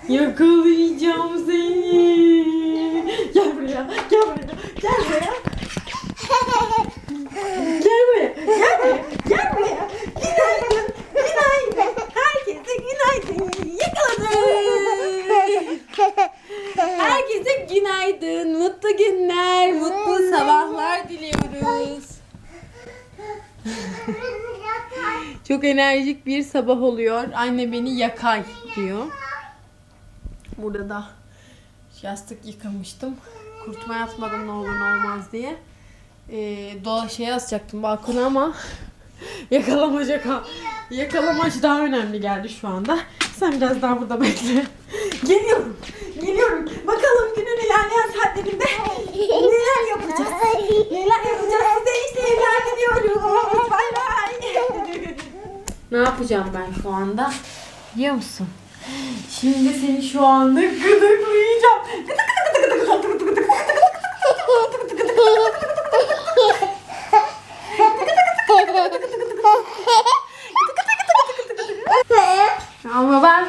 Yakalayacağım seni. Gel buraya. Gel buraya. Gel buraya. Gel buraya. Gel buraya. Gel buraya. Günaydın. Günaydın. Herkese günaydın. Yakaladım. Herkese günaydın. Mutlu günler. Mutlu sabahlar diliyoruz. Çok enerjik bir sabah oluyor. Anne beni yakay diyor. Burada da yastık yıkamıştım. Kurutma yatmadım ne olur ne olmaz diye. Şeye asacaktım balkona ama yakalamaç daha önemli geldi şu anda. Sen biraz daha burada bekle. Geliyorum. Geliyorum. Bakalım günün ilerleyen saatlerinde neler yapacağız. Neler yapacağız size işte ilerliyoruz. Bay bay. Ne yapacağım ben şu anda? Biliyor musun? Şimdi seni şu anda gıdıklayacağım. Ama ben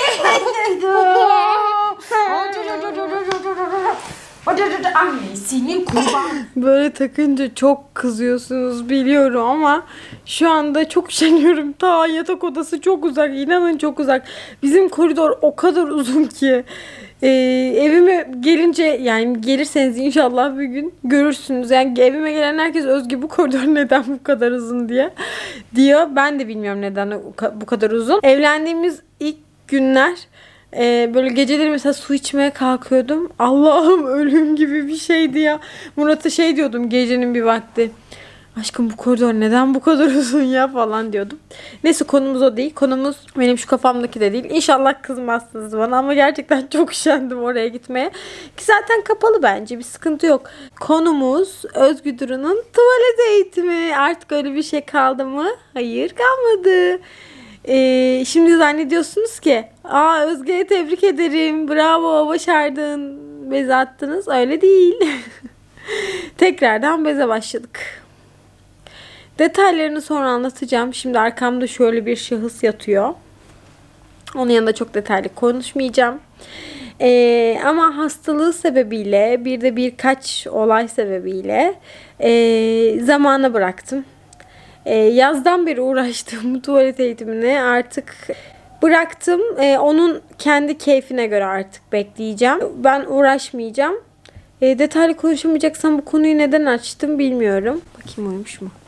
annesinin kurban. Böyle takınca çok kızıyorsunuz biliyorum ama şu anda çok üşeniyorum. Ta yatak odası çok uzak. İnanın çok uzak. Bizim koridor o kadar uzun ki. Evime gelince yani gelirseniz inşallah bir gün görürsünüz. Yani evime gelen herkes Özge bu koridor neden bu kadar uzun diyor. Ben de bilmiyorum neden bu kadar uzun. Evlendiğimiz ilk günler böyle geceleri mesela su içmeye kalkıyordum. Allah'ım ölüm gibi bir şeydi ya. Murat'a şey diyordum gecenin bir vakti. Aşkım bu koridor neden bu kadar uzun ya falan diyordum. Neyse konumuz o değil. Konumuz benim şu kafamdaki de değil. İnşallah kızmazsınız bana ama gerçekten çok üşendim oraya gitmeye. Ki zaten kapalı bence bir sıkıntı yok. Konumuz Özgü Duru'nun tuvalet eğitimi. Artık öyle bir şey kaldı mı? Hayır kalmadı. Şimdi zannediyorsunuz ki Özge'ye tebrik ederim. Bravo başardın. Beze attınız. Öyle değil. Tekrardan beze başladık. Detaylarını sonra anlatacağım. Şimdi arkamda şöyle bir şahıs yatıyor. Onun yanında çok detaylı konuşmayacağım. Ama hastalığı sebebiyle bir de birkaç olay sebebiyle zamana bıraktım. Yazdan beri uğraştığım tuvalet eğitimini artık bıraktım. Onun kendi keyfine göre artık bekleyeceğim. Ben uğraşmayacağım. Detaylı konuşamayacaksam bu konuyu neden açtım bilmiyorum. Bakayım uyumuş mu?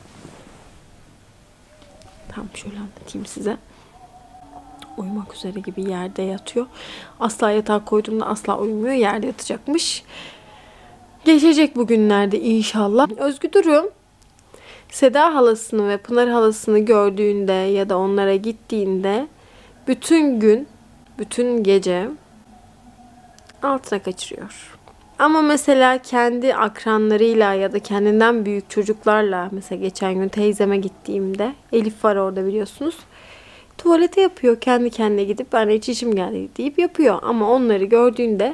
Tamam şöyle anlatayım size. Uyumak üzere gibi yerde yatıyor. Asla yatağa koyduğumda asla uyumuyor. Yerde yatacakmış. Geçecek bugünlerde inşallah. Özgü Duru Seda halasını ve Pınar halasını gördüğünde ya da onlara gittiğinde bütün gün, bütün gece altına kaçırıyor. Ama mesela kendi akranlarıyla ya da kendinden büyük çocuklarla mesela geçen gün teyzeme gittiğimde Elif var orada biliyorsunuz. Tuvalete yapıyor kendi kendine gidip ben hiç işim geldi deyip yapıyor. Ama onları gördüğünde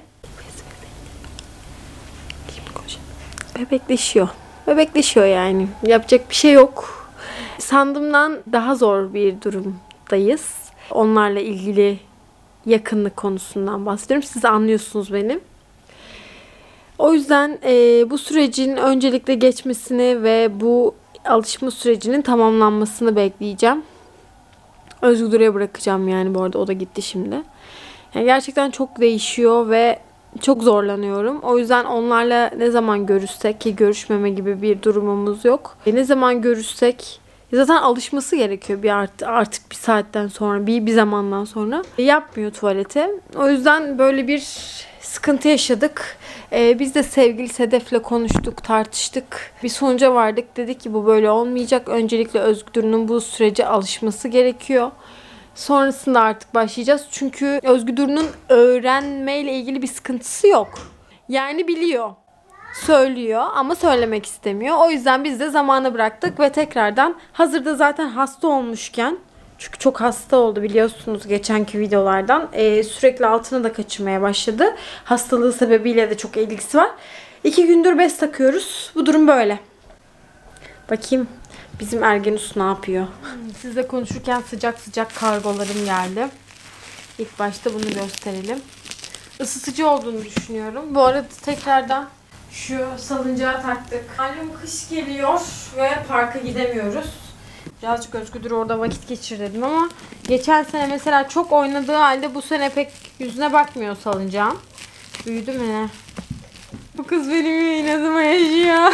bebekleşiyor. Bebekleşiyor yani. Yapacak bir şey yok. Sandığımdan daha zor bir durumdayız. Onlarla ilgili yakınlık konusundan bahsediyorum. Siz anlıyorsunuz beni. O yüzden bu sürecin öncelikle geçmesini ve bu alışma sürecinin tamamlanmasını bekleyeceğim. Özgür Duru'ya bırakacağım yani bu arada o da gitti şimdi. Yani gerçekten çok değişiyor ve çok zorlanıyorum. O yüzden onlarla ne zaman görüşsek ki görüşmeme gibi bir durumumuz yok. Ne zaman görüşsek zaten alışması gerekiyor artık bir saatten sonra bir zamandan sonra. Yapmıyor tuvalete. O yüzden böyle bir sıkıntı yaşadık. Biz de sevgili Sedef'le konuştuk, tartıştık. Bir sonuca vardık. Dedik ki bu böyle olmayacak. Öncelikle Özgür Duru'nun bu sürece alışması gerekiyor. Sonrasında artık başlayacağız. Çünkü Özgür Duru'nun öğrenmeyle ilgili bir sıkıntısı yok. Yani biliyor. Söylüyor ama söylemek istemiyor. O yüzden biz de zamana bıraktık ve tekrardan hazırda zaten hasta olmuşken çünkü çok hasta oldu biliyorsunuz geçenki videolardan. Sürekli altına da kaçırmaya başladı. Hastalığı sebebiyle de çok ilgisi var. 2 gündür bez takıyoruz. Bu durum böyle. Bakayım bizim Ergenus ne yapıyor? Sizle konuşurken sıcak sıcak kargolarım geldi. İlk başta bunu gösterelim. Isıtıcı olduğunu düşünüyorum. Bu arada tekrardan şu salıncağı taktık. Malum kış geliyor ve parka gidemiyoruz. Birazcık Özgür orada vakit geçir dedim ama geçen sene mesela çok oynadığı halde bu sene pek yüzüne bakmıyor salıncağın. Büyüdü mü ne? Bu kız benim inadıma yaşıyor.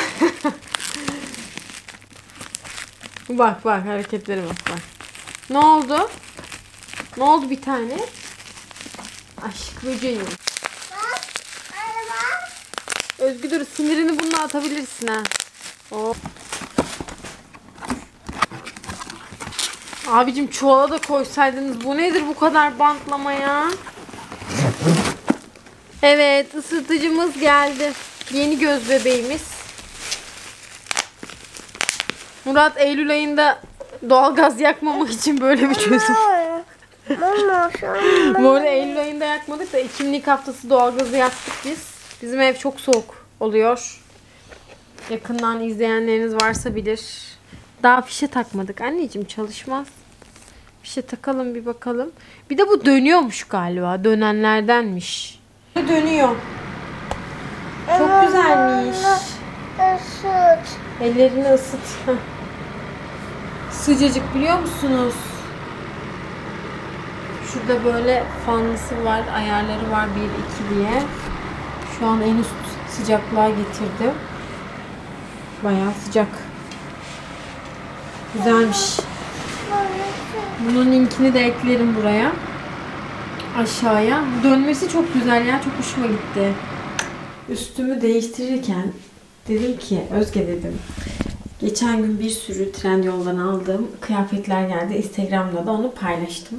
Bak hareketlere bak. Ne oldu? Ne oldu bir tane? Aşk böceğim. Özgür dur, sinirini bununla atabilirsin ha. Oh. Abicim çuvala da koysaydınız. Bu nedir bu kadar bantlama ya? Evet, ısıtıcımız geldi. Yeni göz bebeğimiz. Murat Eylül ayında doğalgaz yakmamak için böyle bir çözüm. Bu arada Eylül ayında yakmadık da Ekimlik haftası doğalgazı yaktık biz. Bizim ev çok soğuk oluyor. Yakından izleyenleriniz varsa bilir. Daha fişe takmadık. Anneciğim çalışmaz. Fişe takalım bir bakalım. Bir de bu dönüyormuş galiba. Dönenlerdenmiş. Dönüyor. Çok güzelmiş. Isıt. Ellerini ısıt. Sıcacık biliyor musunuz? Şurada böyle fanlısı var. Ayarları var 1-2 diye. Şu an en üst sıcaklığa getirdim. Bayağı sıcak. Güzelmiş. Bunun linkini de eklerim buraya. Aşağıya. Dönmesi çok güzel ya. Çok hoşuma gitti. Üstümü değiştirirken dedim ki Özge dedim. Geçen gün bir sürü Trendyol'dan aldığım kıyafetler geldi. Instagram'da da onu paylaştım.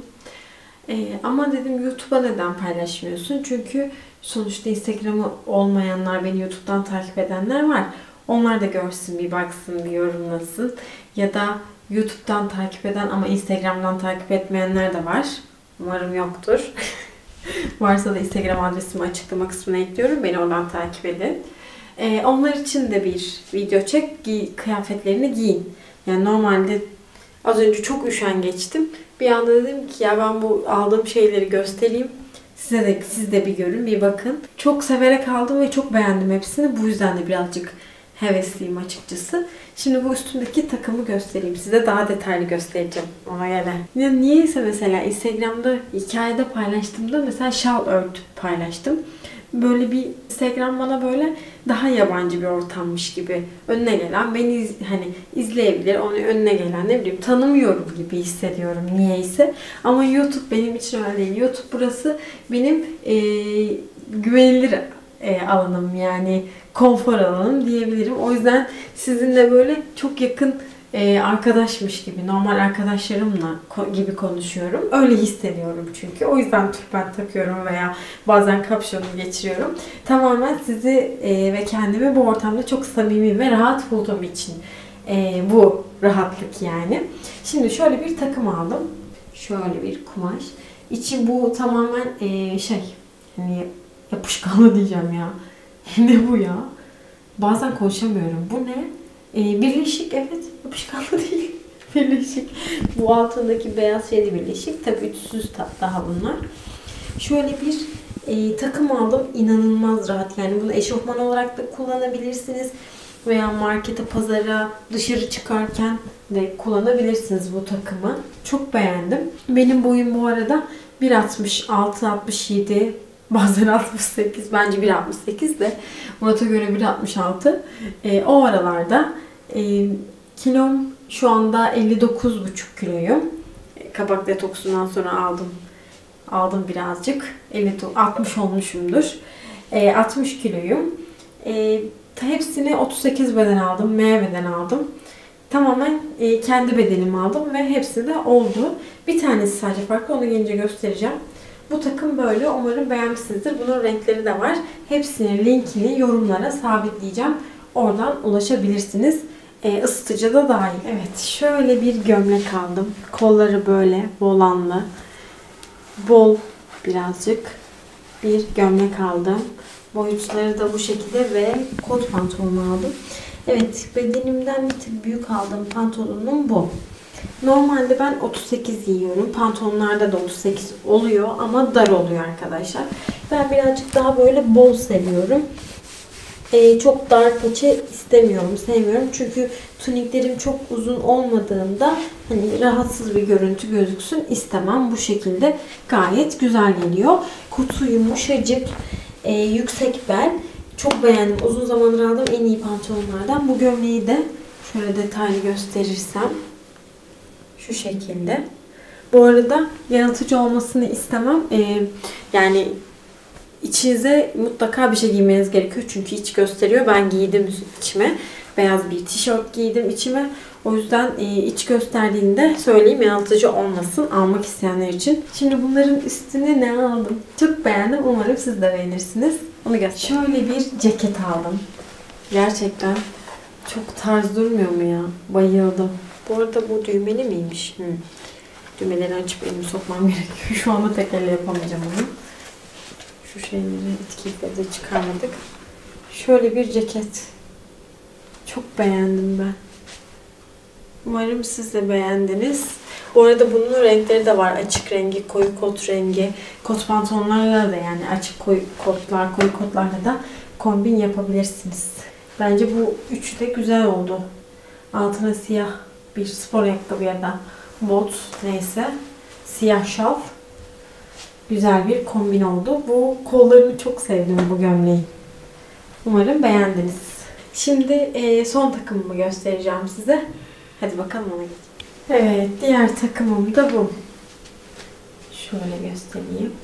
Ama dedim YouTube'a neden paylaşmıyorsun? Çünkü sonuçta Instagram'ı olmayanlar, beni YouTube'dan takip edenler var. Onlar da görsün, bir baksın, bir yorumlasın. Ya da YouTube'dan takip eden ama Instagram'dan takip etmeyenler de var. Umarım yoktur. Varsa da Instagram adresimi açıklama kısmına ekliyorum. Beni oradan takip edin. Onlar için de bir video çek. Kıyafetlerini giyin. Yani normalde az önce çok üşengeçtim. Bir anda dedim ki ya ben bu aldığım şeyleri göstereyim. Siz de bir görün, bir bakın. Çok severek aldım ve çok beğendim hepsini. Bu yüzden de birazcık hevesliyim açıkçası. Şimdi bu üstümdeki takımı göstereyim. Size daha detaylı göstereceğim ona göre. Ya niyeyse mesela Instagram'da hikayede paylaştığımda mesela şal örtüp paylaştım. Böyle bir Instagram bana böyle daha yabancı bir ortammış gibi. Önüne gelen beni hani izleyebilir. Onu önüne gelen ne bileyim tanımıyorum gibi hissediyorum niyeyse. Ama YouTube benim için öyle değil. YouTube burası benim güvenilir alanım yani konfor alanım diyebilirim. O yüzden sizinle böyle çok yakın arkadaşmış gibi, normal arkadaşlarımla gibi konuşuyorum. Öyle hissediyorum çünkü. O yüzden tülbent takıyorum veya bazen kapşonu geçiriyorum. Tamamen sizi ve kendimi bu ortamda çok samimi ve rahat bulduğum için bu rahatlık yani. Şimdi şöyle bir takım aldım. Şöyle bir kumaş. İçi bu tamamen hani yapışkanlı diyeceğim ya. Ne bu ya? Bazen konuşamıyorum. Bu ne? Birleşik, evet. Yapışkanlı değil. Birleşik. Bu altındaki beyaz şeyli birleşik. Tabii ütsüz daha bunlar. Şöyle bir takım aldım. İnanılmaz rahat. Yani bunu eşofman olarak da kullanabilirsiniz. Veya markete, pazara, dışarı çıkarken de kullanabilirsiniz bu takımı. Çok beğendim. Benim boyum bu arada 1.66-67, bazen 68, bence 1.68 de Murat'a göre 1.66. O aralarda kilom şu anda 59,5 kiloyum. Kabak detoksundan sonra aldım birazcık. 60 olmuşumdur. 60 kiloyum. Hepsini 38 beden aldım. M beden aldım. Tamamen kendi bedenimi aldım ve hepsi de oldu. Bir tanesi sadece farklı. Onu gelince göstereceğim. Bu takım böyle. Umarım beğenmişsinizdir. Bunun renkleri de var. Hepsinin linkini yorumlara sabitleyeceğim. Oradan ulaşabilirsiniz. Isıtıcı da dahil. Evet. Şöyle bir gömlek aldım. Kolları böyle volanlı. Bol birazcık bir gömlek aldım. Boyutları da bu şekilde ve kot pantolonu aldım. Evet, bedenimden bir tık büyük aldığım pantolonum bu. Normalde ben 38 giyiyorum. Pantolonlarda da 38 oluyor ama dar oluyor arkadaşlar. Ben birazcık daha böyle bol seviyorum. Çok dar paça istemiyorum, sevmiyorum. Çünkü tuniklerim çok uzun olmadığında hani rahatsız bir görüntü gözüksün istemem. Bu şekilde gayet güzel geliyor. Kutu yumuşacık, yüksek bel. Çok beğendim. Uzun zamandır aldığım en iyi pantolonlardan. Bu gömleği de şöyle detaylı gösterirsem şu şekilde. Bu arada yanıltıcı olmasını istemem. Yani İçinize mutlaka bir şey giymeniz gerekiyor. Çünkü iç gösteriyor. Ben giydim içime. Beyaz bir tişört giydim içime. O yüzden iç gösterdiğinde söyleyeyim, yanıltıcı olmasın almak isteyenler için. Şimdi bunların üstüne ne aldım? Çok beğendim. Umarım siz de beğenirsiniz. Onu göstereyim. Şöyle bir ceket aldım. Gerçekten çok tarz durmuyor mu ya? Bayıldım. Bu arada bu düğmeli miymiş? Düğmeleri açıp elimi sokmam gerekiyor. Şu anda tek elle yapamayacağım onu. Şu şeyleri etkiyle de çıkarmadık. Şöyle bir ceket. Çok beğendim ben. Umarım siz de beğendiniz. Bu arada bunun renkleri de var. Açık rengi, koyu kot rengi. Kot pantolonlarla da yani açık koyu kotlar, koyu kotlarla da kombin yapabilirsiniz. Bence bu üçü de güzel oldu. Altına siyah bir spor ayakkabı ya da bot neyse. Siyah şal. Güzel bir kombin oldu. Bu kollarını çok sevdim bu gömleği. Umarım beğendiniz. Şimdi son takımımı göstereceğim size. Hadi bakalım ona geçelim. Evet, diğer takımım da bu. Şöyle göstereyim.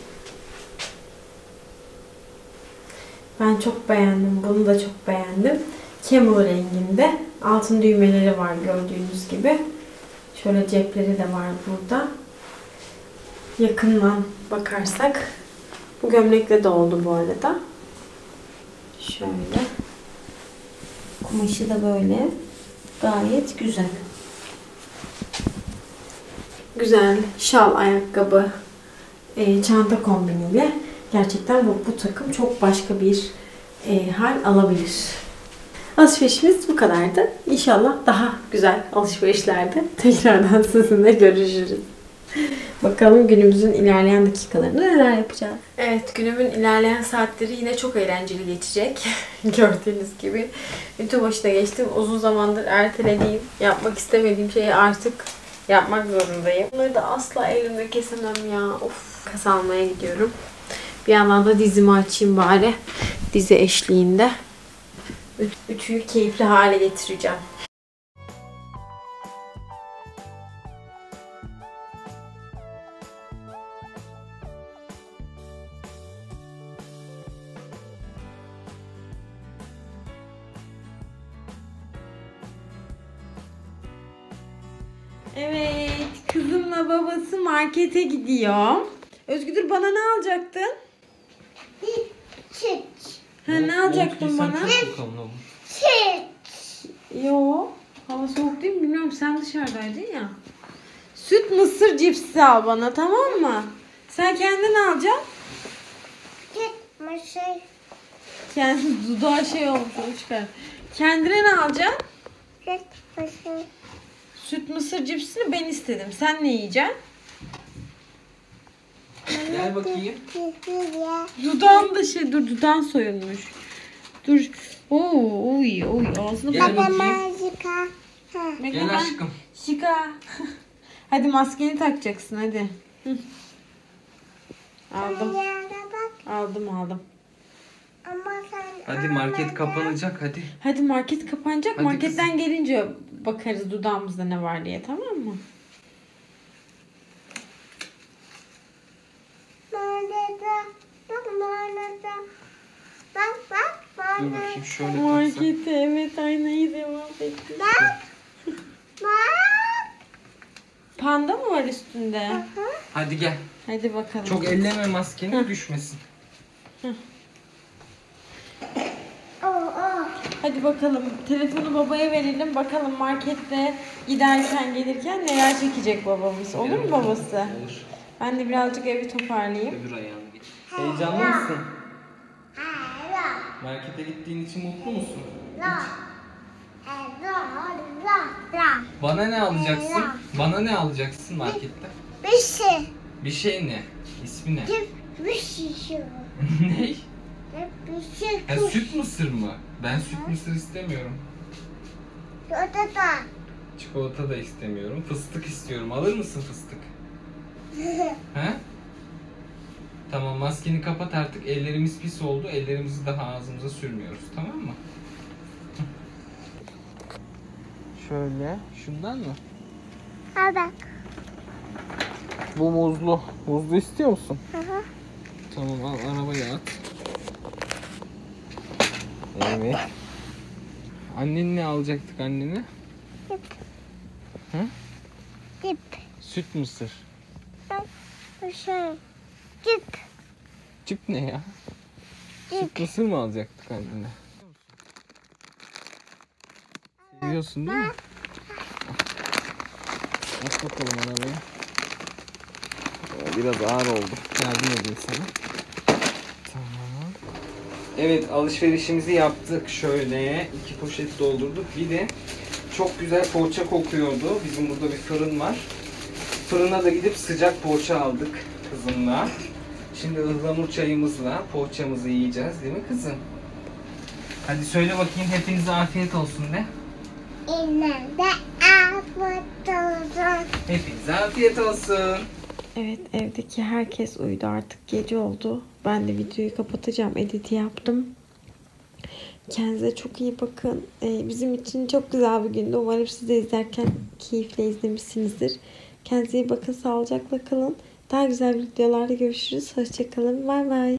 Ben çok beğendim. Bunu da çok beğendim. Camel renginde. Altın düğmeleri var gördüğünüz gibi. Şöyle cepleri de var burada. Yakından bakarsak bu gömlekle de oldu bu arada. Şöyle. Kumaşı da böyle. Gayet güzel. Güzel şal, ayakkabı, çanta kombiniyle gerçekten bu takım çok başka bir hal alabilir. Alışverişimiz bu kadardı. İnşallah daha güzel alışverişlerde tekrardan sizinle görüşürüz. Bakalım günümüzün ilerleyen dakikalarında neler yapacağız. Evet, günümün ilerleyen saatleri yine çok eğlenceli geçecek. Gördüğünüz gibi. Bütün başına geçtim. Uzun zamandır ertelediğim, yapmak istemediğim şeyi artık yapmak zorundayım. Bunları da asla elimde kesemem ya. Of, kasa almaya gidiyorum. Bir yandan da dizimi açayım bari. Dizi eşliğinde. Ütüyü keyifli hale getireceğim. Evet, kızımla babası markete gidiyor. Özgür, bana ne alacaktın? Süt. Ha, ne alacaktın bana? Süt. Yo, hava soğuk değil mi bilmiyorum, sen dışarıdaydın ya. Süt mısır cipsi al bana, tamam mı? Sen kendin alacaksın. Süt mısır. Kendi dudağı şey olmuş, onu çıkar. Kendine ne alacaksın? Süt mısır. Süt mısır cipsini ben istedim. Sen ne yiyeceksin? Gel bakayım. Dudağın da dur, dudağın soyulmuş. Dur. Oo, oy ağzını Gel bakayım. Gel aşkım. Şika. Hadi maskeni takacaksın hadi. Hı. Aldım. Aldım. Hadi market kapanacak hadi. Hadi market kapanacak. Hadi Marketten kızım. gelince bakarız dudağımızda ne var diye, tamam mı? Dur bakayım şöyle taksam. Markete evet, aynayı devam ettim. Panda mı var üstünde? Hadi gel. Hadi bakalım. Çok elleme maskeni düşmesin. Hadi bakalım. Telefonu babaya verelim. Bakalım markette giderken gelirken neler çekecek babamız. Olur mu babası? Olur. Ben de birazcık evi toparlayayım. Öbür ayağını geç. Heyecanlı mısın? Markete gittiğin için mutlu musun? Bana ne alacaksın? Bana ne alacaksın markette? Bir şey. Bir şey ne? İsmi ne? Bir şey. Ne? Bir şey. Ya süt mısır mı? Ben süt mısır istemiyorum. Odada. Çikolata da istemiyorum. Fıstık istiyorum. Alır mısın fıstık? He? Tamam, maskeni kapat artık. Ellerimiz pis oldu. Ellerimizi daha ağzımıza sürmüyoruz. Tamam mı? Şöyle. Şundan mı? Al bak. Bu muzlu. Muzlu istiyor musun? Hı hı. Tamam, al arabaya at. Evet. Annen ne alacaktık annene? Dip. Hı? Dip. Süt mısır. Bir şey. Dip. Cip ne ya? Dip. Süt mısır mı alacaktık annene? Seviyorsun değil mi? At bakalım arabaya. Biraz ağır oldu. Yardım edeyim sana. Tamam. Evet, alışverişimizi yaptık. Şöyle 2 poşet doldurduk. Bir de çok güzel poğaça kokuyordu. Bizim burada bir fırın var. Fırına da gidip sıcak poğaça aldık kızımla. Şimdi ıhlamur çayımızla poğaçamızı yiyeceğiz, değil mi kızım? Hadi söyle bakayım, hepinize afiyet olsun de. İleride afiyet olsun. Hepinize afiyet olsun. Evet, evdeki herkes uyudu, artık gece oldu. Ben de videoyu kapatacağım. Editi yaptım. Kendinize çok iyi bakın. Bizim için çok güzel bir gündü. Umarım siz de izlerken keyifle izlemişsinizdir. Kendinize iyi bakın. Sağlıcakla kalın. Daha güzel videolarda görüşürüz. Hoşçakalın. Bay bay.